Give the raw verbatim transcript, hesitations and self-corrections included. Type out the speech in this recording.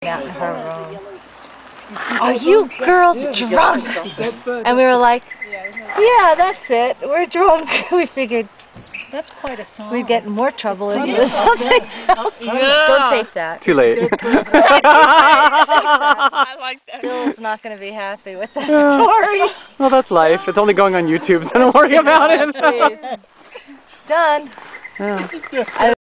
out in her room. Are you girls drunk? And we were like, yeah, that's it. We're drunk. We figured that's quite a song. we'd get in more trouble if it was something else. Yeah. Don't tape that. Too late. I like that. Bill's not going to be happy with that story. Well, that's life. It's only going on YouTube, so don't worry about it. Done. Yeah. I